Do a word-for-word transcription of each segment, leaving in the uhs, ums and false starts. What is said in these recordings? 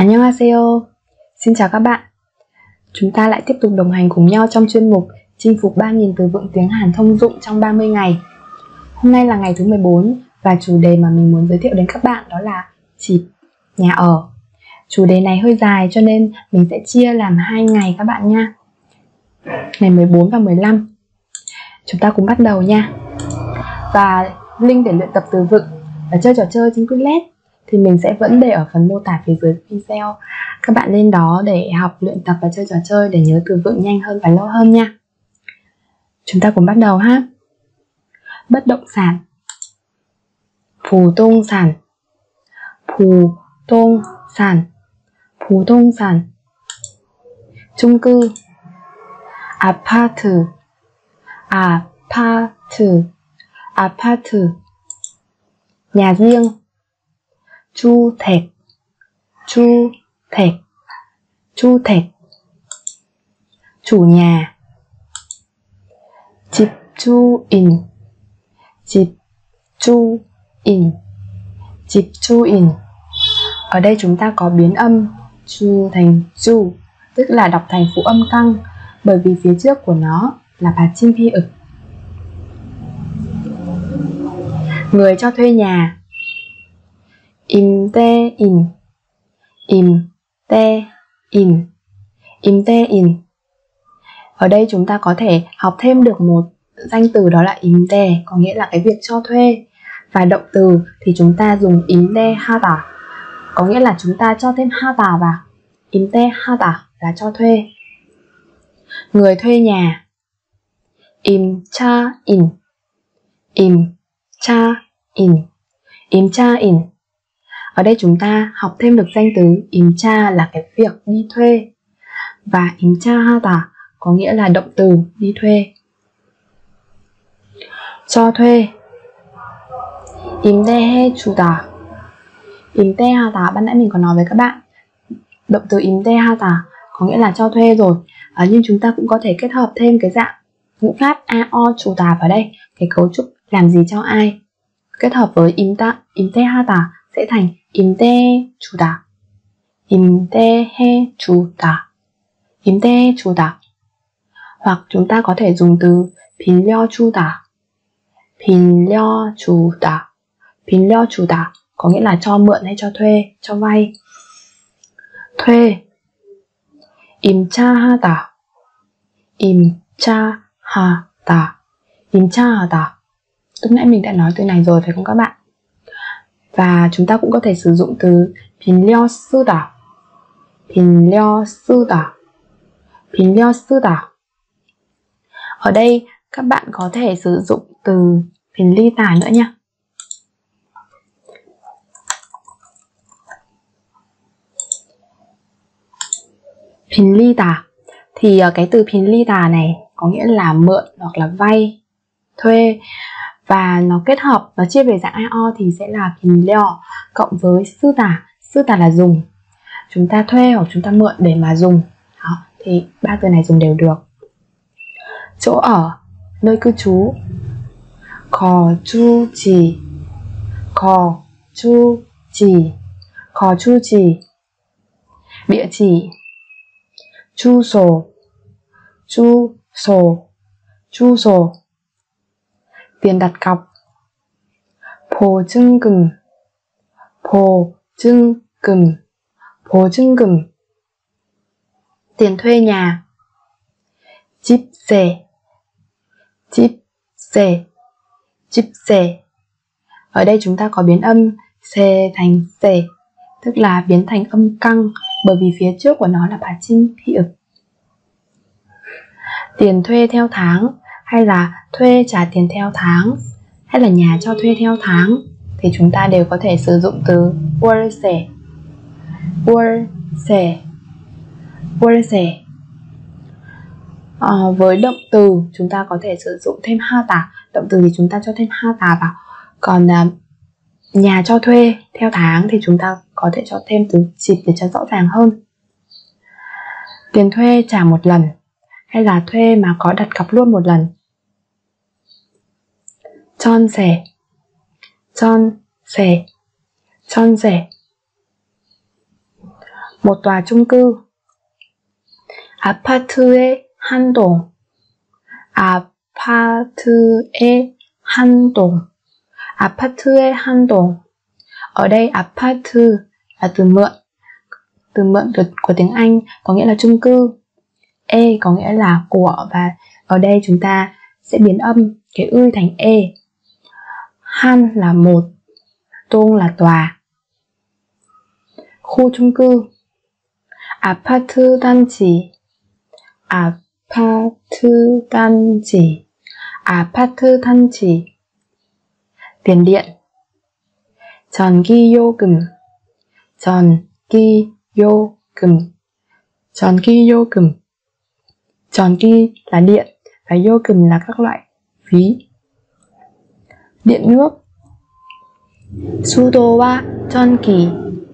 안녕하세요. Xin chào các bạn. Chúng ta lại tiếp tục đồng hành cùng nhau trong chuyên mục Chinh phục ba nghìn từ vựng tiếng Hàn thông dụng trong ba mươi ngày. Hôm nay là ngày thứ mười bốn và chủ đề mà mình muốn giới thiệu đến các bạn đó là 집, nhà ở. Chủ đề này hơi dài cho nên mình sẽ chia làm hai ngày các bạn nha. Ngày mười bốn và mười lăm. Chúng ta cùng bắt đầu nha. Và link để luyện tập từ vựng và chơi trò chơi trên Quizlet thì mình sẽ vẫn để ở phần mô tả phía dưới video. Các bạn lên đó để học, luyện tập và chơi trò chơi để nhớ từ vựng nhanh hơn và lâu hơn nha. Chúng ta cùng bắt đầu ha. Bất động sản, phù tông sản, phù tông sản, phù tông sản. Chung cư, apart, apart, apart. Nhà riêng, chu thạch, chu thạch, chu thạch. Chủ nhà, chip chu in, chip chu in, chip chu in. Ở đây chúng ta có biến âm chu thành chu, tức là đọc thành phụ âm căng, bởi vì phía trước của nó là bà chim phi ực. Người cho thuê nhà, im tê in, im tê in, im tê in. Ở đây chúng ta có thể học thêm được một danh từ đó là im tê, có nghĩa là cái việc cho thuê. Và động từ thì chúng ta dùng im tê hata, có nghĩa là chúng ta cho thêm hata vào. Im tê hata là cho thuê. Người thuê nhà, im cha in, im cha in, im cha in. Ở đây chúng ta học thêm được danh từ im cha là cái việc đi thuê, và im cha hata có nghĩa là động từ đi thuê. Cho thuê, im tê he chuda, im tê hata ban nãy mình có nói với các bạn. Động từ im tê hata có nghĩa là cho thuê rồi, à, nhưng chúng ta cũng có thể kết hợp thêm cái dạng ngữ pháp ao chuda vào đây, cái cấu trúc làm gì cho ai, kết hợp với im ta, im tê hata sẽ thành im tê chuda, im tê he chuda, im tê chuda. Hoặc chúng ta có thể dùng từ 빌려 주다, 빌려 주다, 빌려 주다 có nghĩa là cho mượn hay cho thuê, cho vay. Thuê, 임차하다, 임차하다, 임차하다. Lúc nãy mình đã nói từ này rồi phải không các bạn? Và chúng ta cũng có thể sử dụng từ 빌려 쓰다, 빌려 쓰다, 빌려 쓰다. Ở đây các bạn có thể sử dụng từ 빌리다 nữa nha. 빌리다 thì cái từ 빌리다 này có nghĩa là mượn hoặc là vay, thuê, và nó kết hợp, nó chia về dạng ao thì sẽ là 빌려 cộng với 쓰다. 쓰다 là dùng, chúng ta thuê hoặc chúng ta mượn để mà dùng. Đó, thì ba từ này dùng đều được. Chỗ ở, nơi cư trú, 거주지, 거주지, 거주지. Địa chỉ, 주소, 주소, 주소. Tiền đặt cọc, 보증금, 보증금, 보증금. Tiền thuê nhà, 집세, 집세, 집세. Ở đây chúng ta có biến âm se thành se, tức là biến thành âm căng, bởi vì phía trước của nó là bà chim phi ực. Tiền thuê theo tháng, hay là thuê trả tiền theo tháng, hay là nhà cho thuê theo tháng, thì chúng ta đều có thể sử dụng từ 월세, 월세, 월세. À, với động từ chúng ta có thể sử dụng thêm hata. Động từ thì chúng ta cho thêm hata vào. Còn à, nhà cho thuê theo tháng thì chúng ta có thể cho thêm từ chip để cho rõ ràng hơn. Tiền thuê trả một lần, hay là thuê mà có đặt cọc luôn một lần. 전세, 전세, 전세. một tòa chung cư. 아파트의 한 동. 아파트의 한 동. 아파트의 한 동. Ở đây apart là từ mượn, từ mượn của, của tiếng Anh có nghĩa là chung cư. E có nghĩa là của, và ở đây chúng ta sẽ biến âm cái ư thành e. Han là một, Dong là tòa. Khu chung cư. 아파트 단지. 아파트 단지. 아파트 단지. Tiền điện. 전기요금. 전기요금. 전기요금. 전기 là điện và 요금 là các loại phí. Điện nước. 수도와 전기.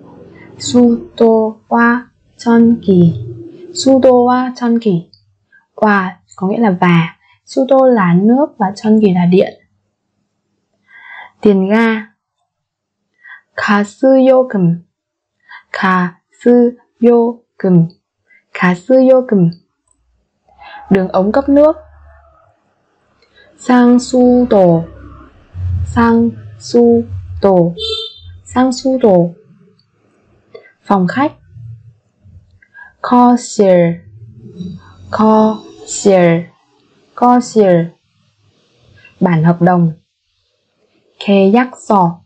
수도와 전기. 수도와 전기. Và có nghĩa là và. 수도 là nước và 전기 là điện. Tiền ga. 가스요금. 가스요금. 가스요금. Đường ống cấp nước. 상수도. 상수도. 상수도. Phòng khách. 거실. 거실. 거실. Bản hợp đồng. 계약서.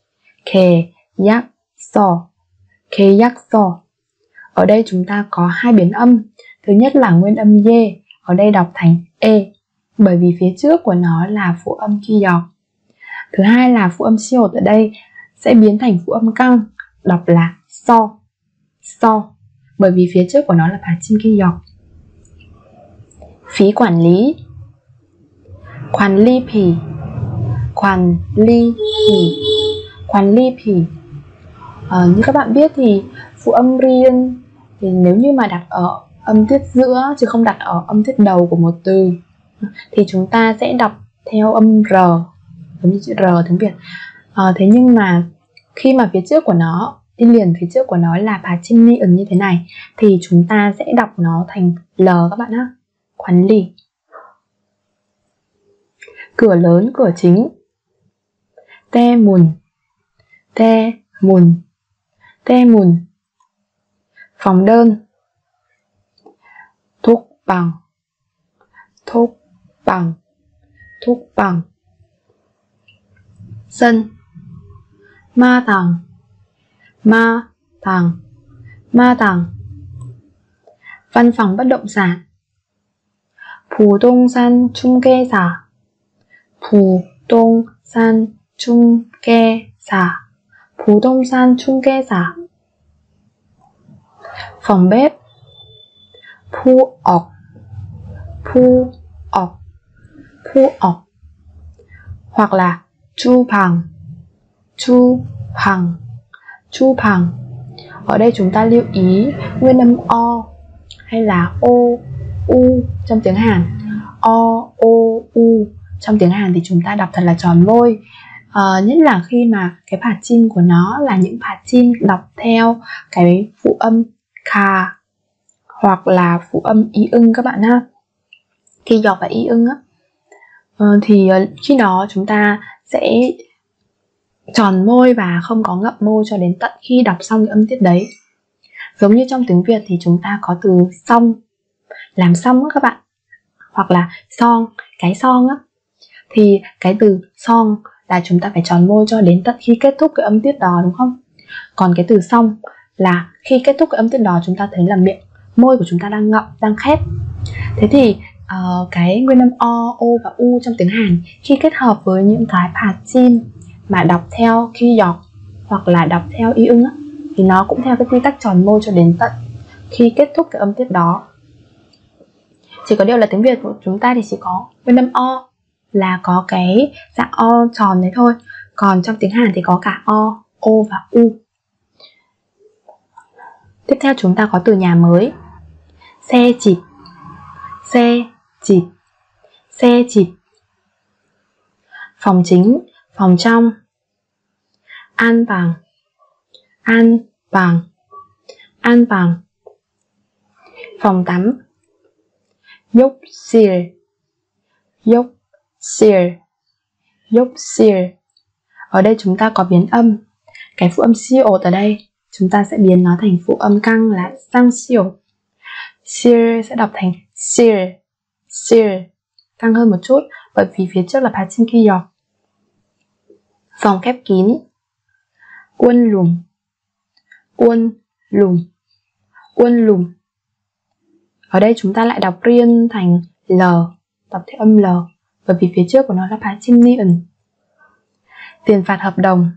계약서. 계약서. Ở đây chúng ta có hai biến âm. Thứ nhất là nguyên âm ye, ở đây đọc thành e, bởi vì phía trước của nó là phụ âm ki역. Thứ hai là phụ âm siêu ở đây sẽ biến thành phụ âm căng, đọc là so. So, bởi vì phía trước của nó là 받침 ki역. Phí quản lý. 관리비. 관리비. 관리비. À, như các bạn biết thì phụ âm riêng thì nếu như mà đặt ở âm tiết giữa chứ không đặt ở âm tiết đầu của một từ thì chúng ta sẽ đọc theo âm r, giống như chữ r tiếng Việt. À, thế nhưng mà khi mà phía trước của nó, đi liền phía trước của nó là 받침 ni은 như thế này thì chúng ta sẽ đọc nó thành l các bạn nhé. 관리. Cửa lớn, cửa chính. 대문. 대문. 대문. Phòng đơn. 톡방. 톡방. 톡방. Sân. 마당. 마당. 마당. Văn phòng bất động sản. 부동산 중개사. 부동산 중개사. 부동산 중개사. Phòng bếp. 부엌. 부엌. 부엌. Hoặc là 주방. 주방. 주방. Ở đây chúng ta lưu ý nguyên âm o hay là o, u trong tiếng Hàn. O, o, u trong tiếng Hàn thì chúng ta đọc thật là tròn môi. À, nhất là khi mà cái 받침 của nó là những 받침 đọc theo cái phụ âm kha hoặc là phụ âm y ưng các bạn ha. Khi dọc và y ưng á, à, thì khi đó chúng ta sẽ tròn môi và không có ngậm môi cho đến tận khi đọc xong cái âm tiết đấy. Giống như trong tiếng Việt thì chúng ta có từ xong, làm xong á các bạn, hoặc là son, cái son á, thì cái từ son là chúng ta phải tròn môi cho đến tận khi kết thúc cái âm tiết đó, đúng không? Còn cái từ xong là khi kết thúc cái âm tiết đó chúng ta thấy là miệng, môi của chúng ta đang ngậm, đang khép. Thế thì uh, cái nguyên âm o, o và u trong tiếng Hàn khi kết hợp với những cái 받침 mà đọc theo ki역 hoặc là đọc theo y ưng á, thì nó cũng theo cái quy tắc tròn môi cho đến tận khi kết thúc cái âm tiết đó. Chỉ có điều là tiếng Việt của chúng ta thì chỉ có nguyên âm o là có cái dạng o tròn đấy thôi. Còn trong tiếng Hàn thì có cả o, o và u. Tiếp theo chúng ta có từ nhà mới. Xe chịp. Xe chịp. Xe chịp. Phòng chính, phòng trong. An bằng. An bằng. an bằng, phòng tắm, 욕실, 욕실, 욕실. Ở đây chúng ta có biến âm. Cái phụ âm siêu ở đây chúng ta sẽ biến nó thành phụ âm căng là sang siêu. Siêu sẽ đọc thành siêu, siêu, căng hơn một chút bởi vì phía trước là 받침 ky giọt. Phòng khép kín, quân lùm, quân lùm, quân lùm. Ở đây chúng ta lại đọc riêng thành L, đọc theo âm L bởi vì phía trước của nó là 받침 ni은. Tiền phạt hợp đồng,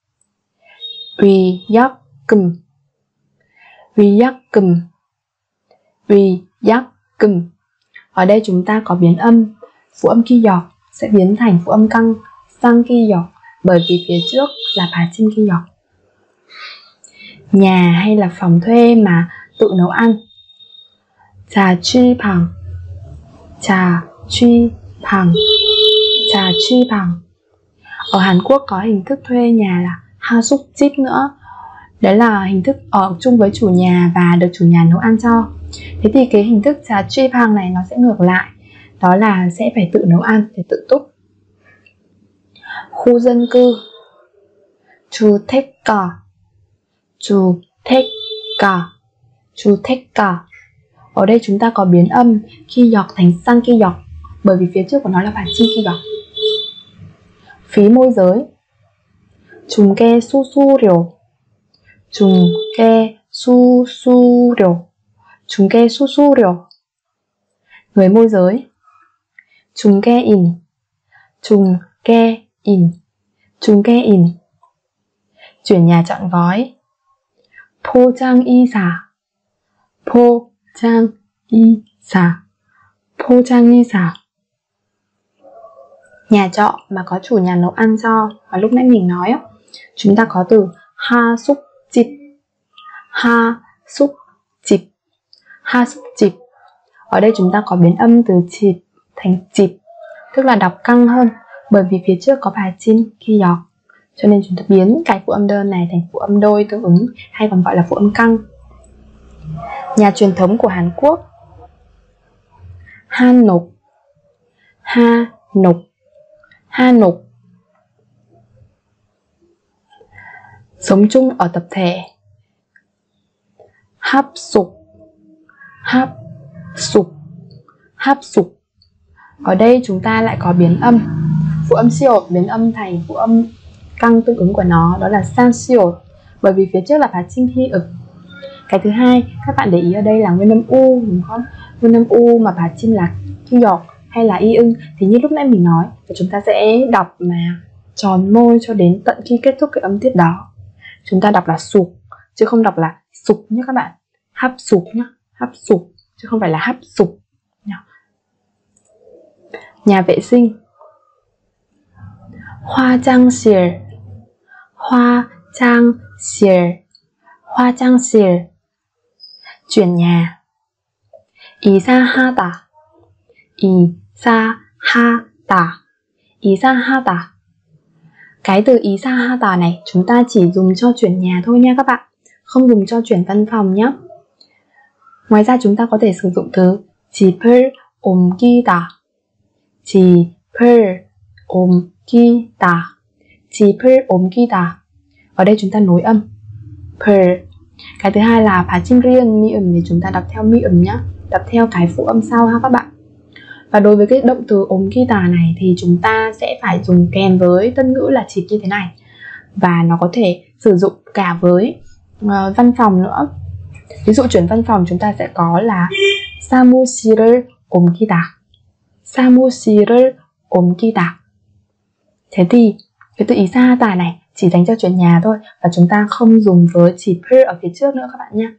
위약금, 위약금, 위약금. Ở đây chúng ta có biến âm, phụ âm ky giọt sẽ biến thành phụ âm căng sang ky giọt bởi vì phía trước là 받침 ky giọt. Nhà hay là phòng thuê mà tự nấu ăn, 자취방, 자취방, 자취방. Ở Hàn Quốc có hình thức thuê nhà là 하숙집 nữa. Đấy là hình thức ở chung với chủ nhà và được chủ nhà nấu ăn cho. Thế thì cái hình thức 자취방 này nó sẽ ngược lại, đó là sẽ phải tự nấu ăn, phải tự túc. Khu dân cư, 주택가, 주택가, 주택가. Ở đây chúng ta có biến âm khi giọt thành sang khi giọt bởi vì phía trước của nó là 받침 ky giọt. Phí môi giới, 중개 수수료, 중개 수수료, 중개 수수료. Người môi giới, 중개인, 중개인, 중개인. Chuyển nhà trọn gói, 포장이사, 포장이사, 포장이사. Nhà trọ mà có chủ nhà nấu ăn cho. Và lúc nãy mình nói á, chúng ta có từ 하숙집, 하숙집, 하숙집. Ở đây chúng ta có biến âm từ chịp thành chịp, tức là đọc căng hơn bởi vì phía trước có 받침 ky giọt, cho nên chúng ta biến cái phụ âm đơn này thành phụ âm đôi tương ứng, hay còn gọi là phụ âm căng. Nhà truyền thống của Hàn Quốc, 한옥, 한옥, 한옥. Sống chung ở tập thể, 합숙, 합숙, 합숙. Ở đây chúng ta lại có biến âm, phụ âm siêu biến âm thành phụ âm căng tương ứng của nó, đó là sang siêu bởi vì phía trước là 받침 ky ực. Cái thứ hai, các bạn để ý ở đây là nguyên âm u, đúng không? Nguyên âm u mà 받침 là ky giọt hay là y ưng thì như lúc nãy mình nói, chúng ta sẽ đọc mà tròn môi cho đến tận khi kết thúc cái âm tiết đó. Chúng ta đọc là sụp chứ không đọc là sụp nhé các bạn. Hấp sụp nhá, hấp sụp chứ không phải là hấp sụp. Nhà vệ sinh, 화장실, 화장실, 화장실. Chuyển nhà, 이사하다, 이사하다, 이사하다. Cái từ 이사하다 này chúng ta chỉ dùng cho chuyển nhà thôi nha các bạn, không dùng cho chuyển văn phòng nhé. Ngoài ra chúng ta có thể sử dụng từ 집을 옮기다, 집을 옮기다, 집을 옮기다. Ở đây chúng ta nối âm per. Cái thứ hai là 받침 riêng miệng thì chúng ta đọc theo miệng nhá, đọc theo cái phụ âm sau ha các bạn. Và đối với cái động từ 옮기다 này thì chúng ta sẽ phải dùng kèm với tân ngữ là chịp như thế này, và nó có thể sử dụng cả với uh, văn phòng nữa. Ví dụ chuyển văn phòng chúng ta sẽ có là 사무실을 옮기다, 사무실을 옮기다. Thế thì cái từ 이사하다 này chỉ dành cho chuyển nhà thôi, và chúng ta không dùng với 집을 ở phía trước nữa các bạn nhé.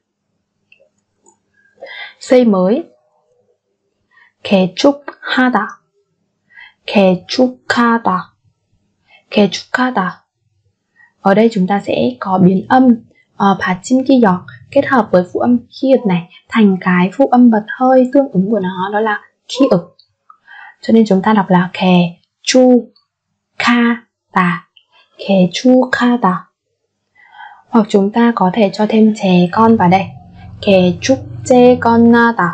Xây mới, 개축하다, 개축하다, 개축하다. Ở đây chúng ta sẽ có biến âm uh, 받침 ky giọt kết hợp với phụ âm khi ực này thành cái phụ âm bật hơi tương ứng của nó, đó là khi ực. Cho nên chúng ta đọc là 개축하다, 개축하다. Hoặc chúng ta có thể cho thêm trẻ con vào đây. 개축제건나다.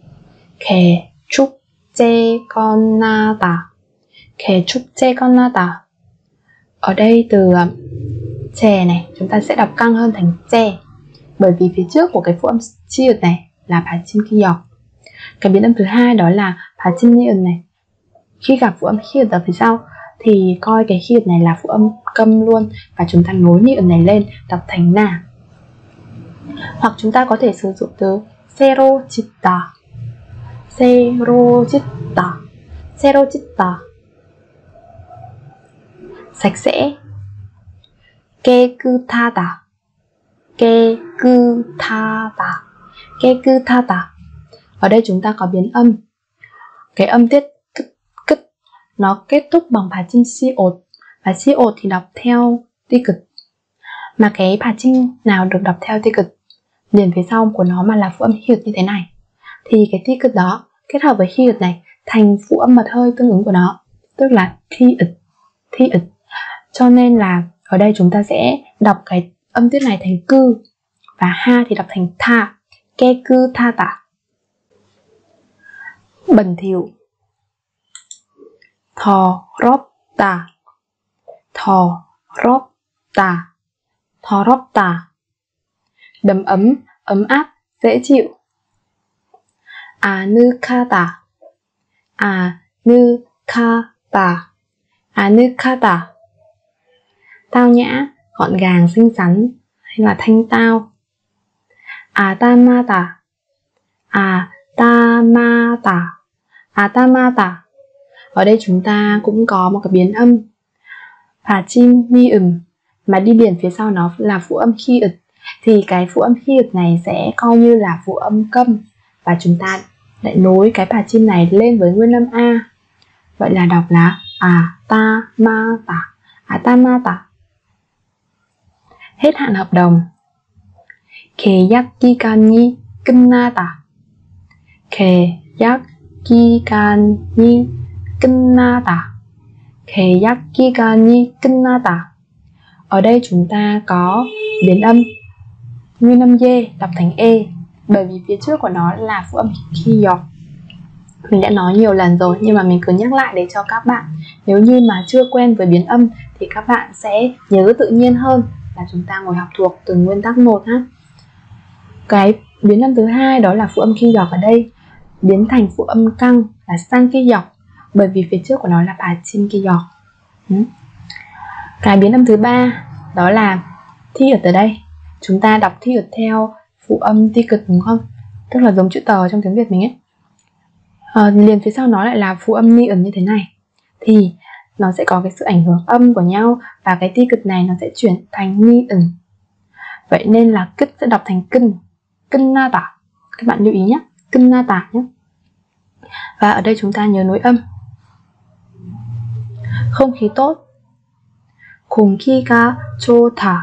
개축제건나다. 개축제건나다. Ở đây từ chè này chúng ta sẽ đọc căng hơn thành chè, bởi vì phía trước của cái phụ âm chiết này là 받침 기역. Cái biến âm thứ hai đó là 받침 niên này. Khi gặp phụ âm khiết ở phía sau thì coi cái khiết này là phụ âm câm luôn, và chúng ta nối niên này lên đọc thành nà. Hoặc chúng ta có thể sử dụng từ 새로짓다. 새로짓다. 새로짓다. sạch sẽ. 깨끗하다. 깨끗하다. 깨끗하다. Ở đây chúng ta có biến âm. Cái âm tiết kích nó kết thúc bằng 받침 siột, và siột thì đọc theo ti cực. Mà cái 받침 nào được đọc theo ti cực liền phía sau của nó mà là phụ âm hiệt như thế này, thì cái ti cực đó kết hợp với hiệt này thành phụ âm bật hơi tương ứng của nó, tức là thi ịch, thi ịch. Cho nên là ở đây chúng ta sẽ đọc cái âm tiết này thành cư, và ha thì đọc thành tha. 깨끗하다. Bẩn thỉu. 더럽다. 더럽다. 더럽다. Đầm ấm, ấm áp, dễ chịu. 아늑하다. 아늑하다. 아늑하다. Tao nhã, gọn gàng, xinh xắn, hay là thanh tao. 아담하다. 아담하다. 아담하다. Ở đây chúng ta cũng có một cái biến âm 받침 niệm mà đi liền phía sau nó là phụ âm khi ực, thì cái phụ âm khi ực này sẽ coi như là phụ âm câm, và chúng ta lại nối cái 받침 này lên với nguyên âm a. Vậy là đọc là 아담하다. 아담하다. Hết hạn hợp đồng. 계약 기간이 끝나다. 계약 기간이 끝나다. 계약 기간이 끝나다. Ở đây chúng ta có biến âm nguyên âm dê đọc thành e, bởi vì phía trước của nó là phụ âm khi giọt. Mình đã nói nhiều lần rồi, nhưng mà mình cứ nhắc lại để cho các bạn, nếu như mà chưa quen với biến âm thì các bạn sẽ nhớ tự nhiên hơn là chúng ta ngồi học thuộc từng nguyên tắc một ha. Cái biến âm thứ hai đó là phụ âm khi giọt, ở đây biến thành phụ âm căng là sang khi giọt, bởi vì phía trước của nó là 받침 khi giọt. Cái biến âm thứ ba đó là thi ực. Ở đây chúng ta đọc thi ực theo phụ âm ti cực, đúng không? Tức là giống chữ tờ trong tiếng Việt mình ấy. À, liền phía sau nó lại là phụ âm ni ẩn như thế này, thì nó sẽ có cái sự ảnh hưởng âm của nhau, và cái ti cực này nó sẽ chuyển thành ni ẩn. Vậy nên là kích sẽ đọc thành kinh, kinh na tả. Các bạn lưu ý nhé, kinh na tả nhé. Và ở đây chúng ta nhớ nối âm. Không khí tốt. 공기가 좋다.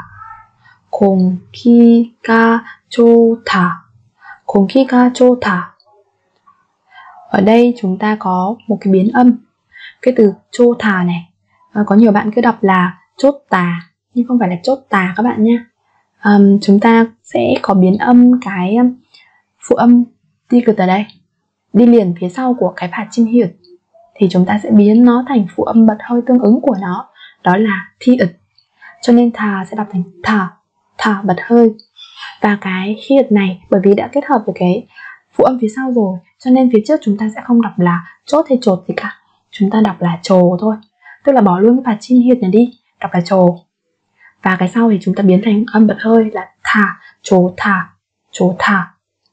공기가 좋다. 공기가 좋다. Ở đây chúng ta có một cái biến âm. Cái từ chô thà này, à, có nhiều bạn cứ đọc là chốt tà, nhưng không phải là chốt tà các bạn nha. à, Chúng ta sẽ có biến âm cái phụ âm ti cực ở đây đi liền phía sau của cái 받침 hiệt, thì chúng ta sẽ biến nó thành phụ âm bật hơi tương ứng của nó, đó là thi ực. Cho nên thà sẽ đọc thành thà, thà bật hơi. Và cái hiệt này bởi vì đã kết hợp với cái phụ âm phía sau rồi, cho nên phía trước chúng ta sẽ không đọc là chốt hay chột gì cả, chúng ta đọc là trồ thôi, tức là bỏ luôn cái 받침 hiệt này đi, đọc là trồ. Và cái sau thì chúng ta biến thành âm bật hơi là thà, trồ thà, trồ thà.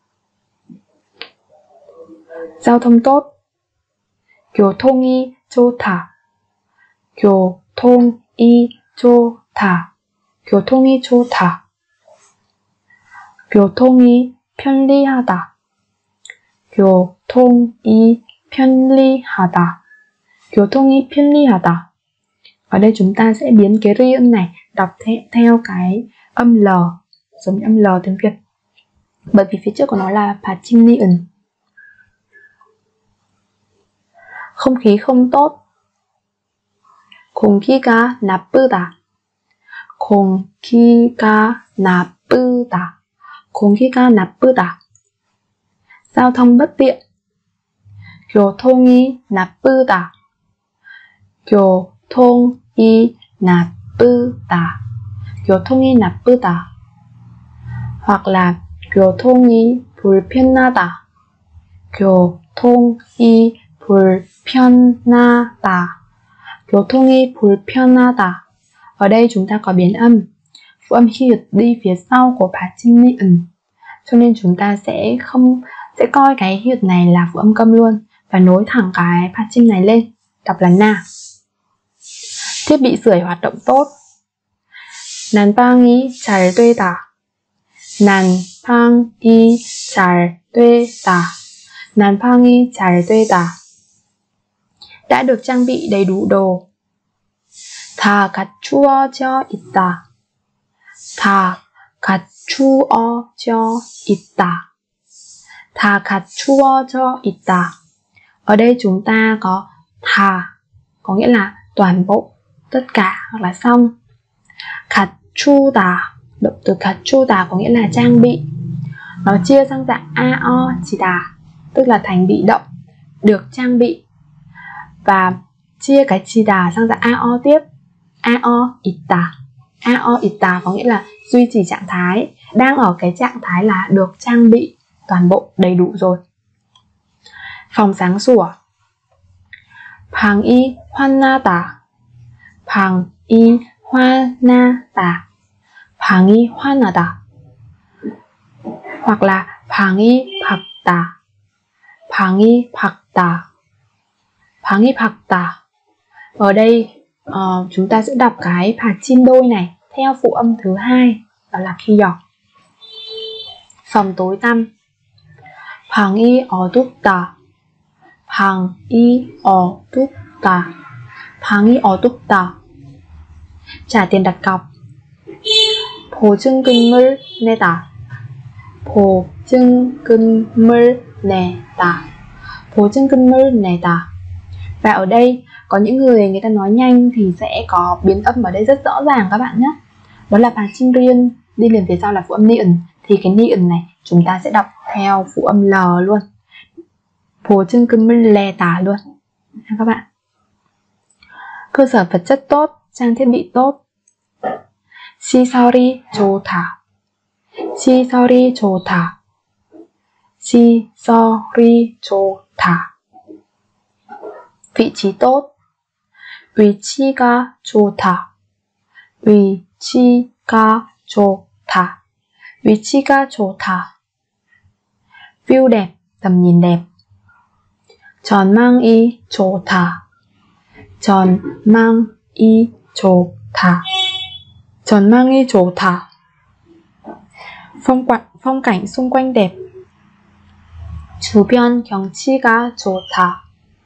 Giao thông tốt. 교통이 좋다. 교통이 좋다. 교통이 좋다. 교통이 편리하다. 교통이 편리하다. 교통이 편리하다. Ở đây chúng ta sẽ biến cái ri âm này đọc theo, theo cái âm L, giống như âm L tiếng Việt, bởi vì phía trước của nó là 받침 niên. Không khí không tốt. 공기가 나쁘다. 공기가 나쁘다. 공기가 나쁘다. giao thông bất tiện. 교통이 나쁘다. 교통이 나쁘다. 교통이 나쁘다. hoặc là 교통이 불편하다. 교통이 불편하다. 교통이 불편하다. Ở đây chúng ta có biến âm. Phụ âm hyệt đi phía sau của 받침이은. Cho nên chúng ta sẽ không sẽ coi cái hyệt này là phụ âm câm luôn và nối thẳng cái 받침 này lên. Đọc là na. Thiết bị sưởi hoạt động tốt. 난방이 잘 되다. 난방이 잘 되다. 난방이 잘 되다. Đã được trang bị đầy đủ đồ. 다 갖추어져 있다. 다 갖추어져 있다. 다 갖추어져 있다. Ở đây chúng ta có thà, có nghĩa là toàn bộ, tất cả hoặc là xong. 갖추다, động từ 갖추다 có nghĩa là trang bị. Nó chia sang dạng ao chỉ đà, tức là thành bị động, được trang bị. Và chia cái chỉ đà sang dạng ao tiếp, ao 있다. ao 있다 có nghĩa là duy trì trạng thái, đang ở cái trạng thái là được trang bị toàn bộ đầy đủ rồi. Phòng sáng sủa. 방이 환하다. 방이 환하다. 방이 환하다. hoặc là 방이 밝다. 방이 밝다. 방이 밝다. Ở đây uh, chúng ta sẽ đọc cái 받침 đôi này theo phụ âm thứ hai, đó là khi giọt. Phòng tối tăm. 방이 어둡다. 방이 어둡다. 방이 어둡다. trả tiền đặt cọc. 보증금을 내다. 보증금을 내다. 보증금을 내다. Và ở đây có những người người ta nói nhanh thì sẽ có biến âm ở đây rất rõ ràng các bạn nhé. Đó là 받침 riêng đi liền phía sau là phụ âm niên, thì cái niên này chúng ta sẽ đọc theo phụ âm L luôn. 보증금을 내다 luôn các bạn. Cơ sở vật chất tốt, trang thiết bị tốt. 시설이 좋다. 시설이 좋다. 시설이 좋다. vị trí tốt. 위치가 좋다. 위치가 좋다. 위치가 좋다. view đẹp, tầm nhìn đẹp. 전망이 좋다. 전망이 좋다. 전망이 좋다. phong, phong cảnh xung quanh đẹp. 주변 경치가 좋다.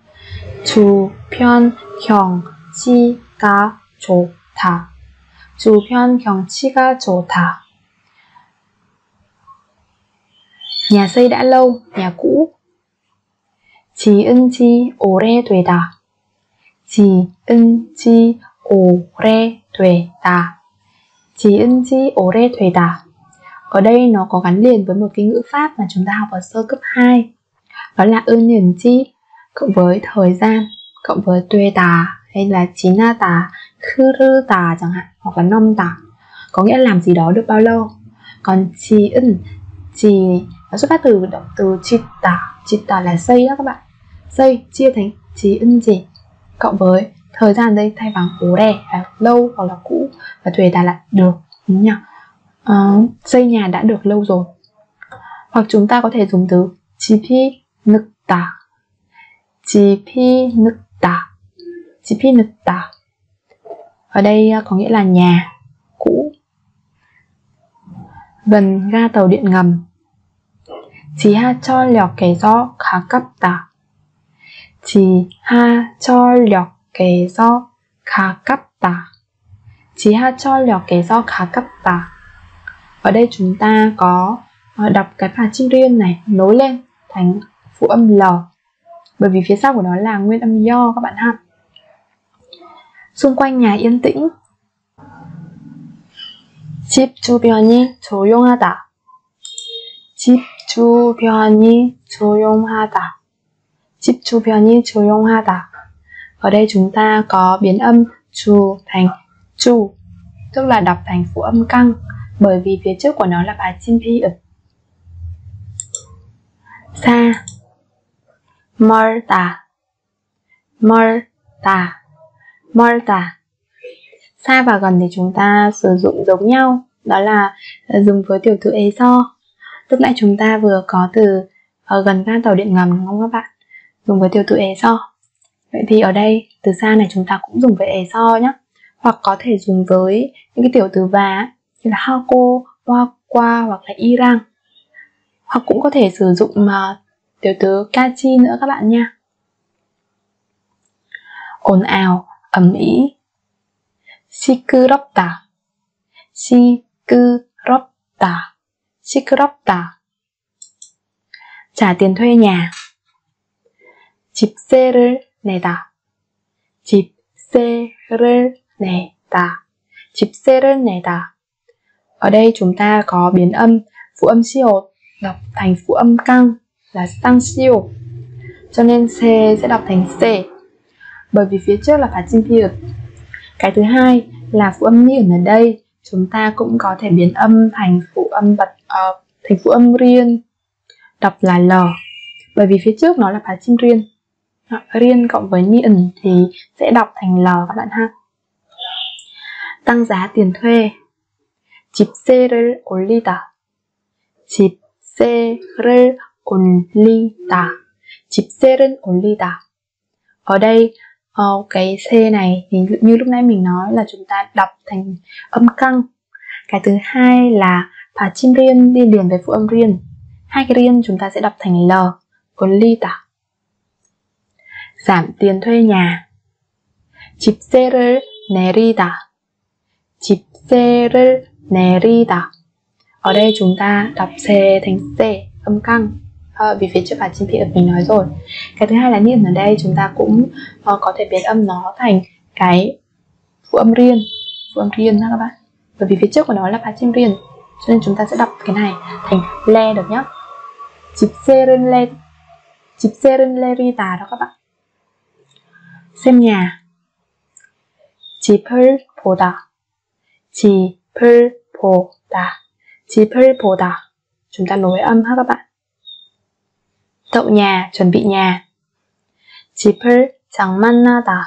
주변 경치가 좋다. 주변 경치가 좋다. Nhà xây đã lâu, nhà cũ. 지은 지 오래되다. 지은 지 오래되다. 지은 지 오래되다. Ở đây nó có gắn liền với một cái ngữ pháp mà chúng ta học ở sơ cấp hai. Đó là 은연 chi cộng với thời gian, cộng với 되다 hay là 지나다, 흐르다 chẳng hạn, hoặc là 넘다, có nghĩa là làm gì đó được bao lâu. Còn 지은, chỉ nó xuất phát từ động từ 짓다. 짓다 là xây đó các bạn. Xây chia thành 지은 지 cộng với thời gian đây thay bằng 오래 là lâu hoặc là cũ, và 되다 là được, đúng nhỉ? Uh, xây nhà đã được lâu rồi. Hoặc chúng ta có thể dùng từ 집이 늙다. 집이 늙다. 집이 늙다. Ở đây có nghĩa là nhà cũ. Gần ga tàu điện ngầm. 지하철역에서 가깝다. 지하철역에서 가깝다. 지하철역에서 가깝다. Ở đây chúng ta có đọc cái 받침 riêng này nối lên thành phụ âm L, bởi vì phía sau của nó là nguyên âm do các bạn ha. Xung quanh nhà yên tĩnh. 집 주변이 조용하다. 집 주변이 조용하다. 집 주변이 조용하다. Ở đây chúng ta có biến âm chù thành chu, tức là đọc thành phụ âm căng, bởi vì phía trước của nó là bà chim phi ực. Xa, 멀다, 멀다, 멀다. Xa và gần thì chúng ta sử dụng giống nhau, đó là dùng với tiểu từ ế so. Lúc nãy chúng ta vừa có từ ở gần ga tàu điện ngầm đúng không các bạn? Dùng với tiểu từ ế so. Vậy thì ở đây từ xa này chúng ta cũng dùng với ế so nhé. Hoặc có thể dùng với những cái tiểu từ và như là 하고, qua, qua hoặc là 이랑. Hoặc cũng có thể sử dụng mà tiểu từ 까지 nữa các bạn nha. ồn ào, ầm ĩ. 시끄럽다, 시끄럽다, 시끄럽다. trả tiền thuê nhà. 집세를 내다, 집세를 내다, 집세를 내다. Ở đây chúng ta có biến âm phụ âm siêu đọc thành phụ âm căng là tăng siêu, cho nên C sẽ đọc thành C, bởi vì phía trước là phát chim phi ực. Cái thứ hai là phụ âm ni ở đây chúng ta cũng có thể biến âm thành phụ âm bật uh, thành phụ âm riêng, đọc là L, bởi vì phía trước nó là phát chim riêng. Riêng cộng với ni ẩn thì sẽ đọc thành L các bạn ha. Tăng giá tiền thuê. 집세를 올리다, 집세를 올리다, 집세를 올리다. Ở đây uh, cái C này thì như lúc nãy mình nói là chúng ta đọc thành âm căng. Cái thứ hai là phá chim riêng đi liền với phụ âm riêng. Hai cái riêng chúng ta sẽ đọc thành L, 올리다. giảm tiền thuê nhà. 집세를 내리다, 집세를 내리다. Ở đây chúng ta đọc C thành C, âm căng, à, vì phía trước phá chim phi ực mình nói rồi. Cái thứ hai là niên ở đây chúng ta cũng uh, có thể biến âm nó thành cái phụ âm riêng, phụ âm riêng nha các bạn, bởi vì phía trước của nó là phá chim riêng, cho nên chúng ta sẽ đọc cái này thành le được nhá. 집세를 내, 집세를 내리다 đó các bạn. xem nhà. 집을 보다, 집을 보다, 집을 보다. Chúng ta nối âm ha các bạn. Tậu nhà, chuẩn bị nhà. 집을 장만하다,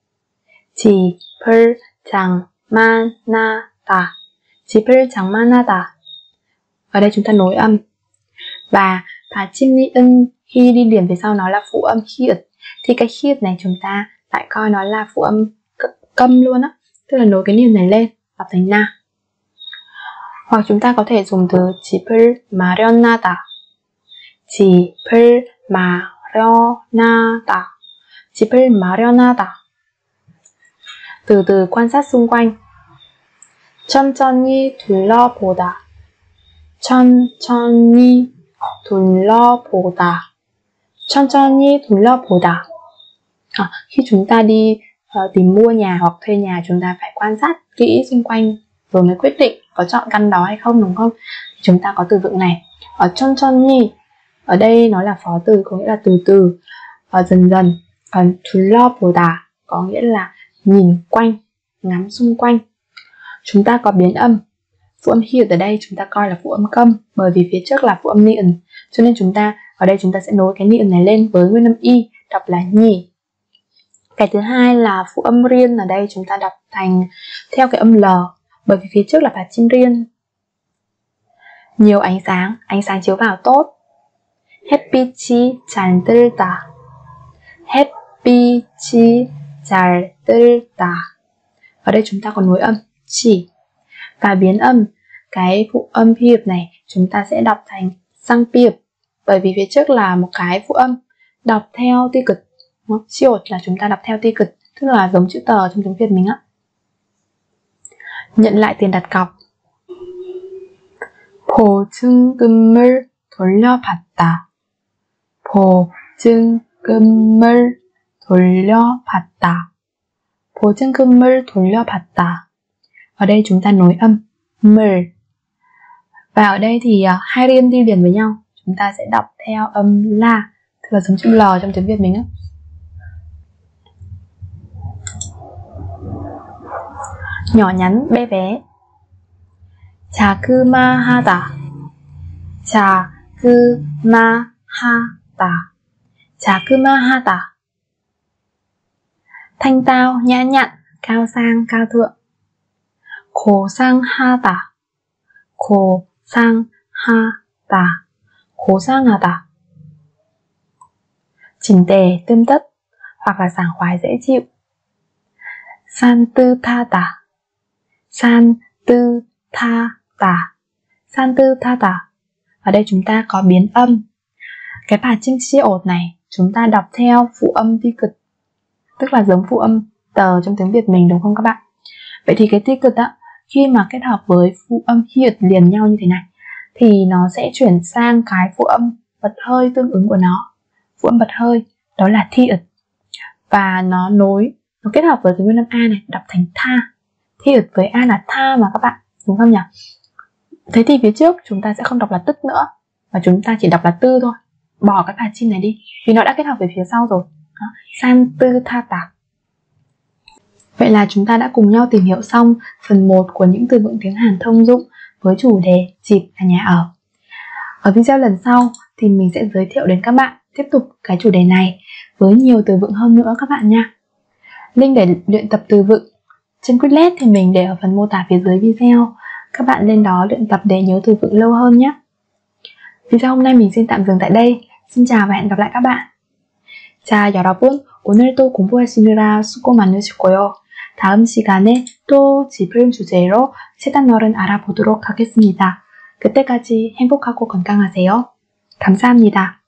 집을 장만하다, 집을 장만하다. Ở đây chúng ta nối âm. Và phá chim ni ân khi đi liền phía sau nó là phụ âm khi ực, thì cái khi này chúng ta lại coi nó là phụ âm câm luôn á, tức là nối cái niên này lên đọc thành na. Hoặc chúng ta có thể dùng từ 집을 마련하다, 집을 마련하다, 집을 마련하다. Từ từ quan sát xung quanh. 천천히 둘러보다, 천천히 둘러보다, 천천히 둘러보다. À, khi chúng ta đi uh, tìm mua nhà hoặc thuê nhà, chúng ta phải quan sát kỹ xung quanh rồi mới quyết định có chọn căn đó hay không, đúng không? Chúng ta có từ vựng này. Ở 천천히, ở đây nó là phó từ, có nghĩa là từ từ, uh, dần dần. Còn 둘러보다 có nghĩa là nhìn quanh, ngắm xung quanh. Chúng ta có biến âm. Phụ âm khi ở đây chúng ta coi là phụ âm câm, bởi vì phía trước là phụ âm ni ẩn, cho nên chúng ta ở đây chúng ta sẽ nối cái ni ẩn này lên với nguyên âm y, đọc là nhì. Cái thứ hai là phụ âm riêng, ở đây chúng ta đọc thành theo cái âm L, bởi vì phía trước là phát chim riêng. Nhiều ánh sáng, ánh sáng chiếu vào tốt. 햇빛이 잘 들다, 햇빛이 잘 들다. Ở đây chúng ta còn nối âm chỉ và biến âm. Cái phụ âm piệp này chúng ta sẽ đọc thành sang piệp, bởi vì phía trước là một cái phụ âm đọc theo ti cực. Siêu là chúng ta đọc theo ti cực, tức là giống chữ tờ trong tiếng Việt mình á. Nhận lại tiền đặt cọc. 보증금을 돌려받다, 보증금을 돌려받다, 보증금을 돌려받다. Ở đây chúng ta nối âm 물. Và ở đây thì uh, hai riêng đi liền với nhau, chúng ta sẽ đọc theo âm la, tức là giống chữ L trong tiếng Việt mình á. Nhỏ nhắn, bé bé. 자그마하다. 자그마하다. 자그마하다. Thanh tao, nhã nhặn, cao sang, cao thượng. 고상하다. 고상하다. 고상하다. Chỉnh tề, tươm tất, hoặc là sảng khoái, dễ chịu. 산뜻하다. 산뜻하다. 산뜻하다. Ở đây chúng ta có biến âm. Cái 받침시옷 này chúng ta đọc theo phụ âm ti cực, tức là giống phụ âm tờ trong tiếng Việt mình, đúng không các bạn? Vậy thì cái ti cực á, khi mà kết hợp với phụ âm hiệt liền nhau như thế này thì nó sẽ chuyển sang cái phụ âm bật hơi tương ứng của nó. Phụ âm bật hơi đó là thi ực, và nó nối, nó kết hợp với cái nguyên âm A này, đọc thành tha. Thi ực với A là tha mà các bạn, đúng không nhỉ? Thế thì phía trước chúng ta sẽ không đọc là tức nữa, và chúng ta chỉ đọc là tư thôi. Bỏ cái 받침 này đi, vì nó đã kết hợp với phía sau rồi. 산뜻하다. Vậy là chúng ta đã cùng nhau tìm hiểu xong phần một của những từ vựng tiếng Hàn thông dụng với chủ đề dịp và nhà ở. Ở video lần sau thì mình sẽ giới thiệu đến các bạn tiếp tục cái chủ đề này với nhiều từ vựng hơn nữa các bạn nha. Link để luyện tập từ vựng trên Quizlet thì mình để ở phần mô tả phía dưới video. Các bạn lên đó luyện tập để nhớ từ vựng lâu hơn nhé. Video hôm nay mình xin tạm dừng tại đây. Xin chào và hẹn gặp lại các bạn. 자, 여러분, 오늘도 공부하시느라 수고 많으시고요. 다음 시간에 또 집을 주제로 세 단어를 알아보도록 하겠습니다. 그때까지 행복하고 건강하세요. 감사합니다.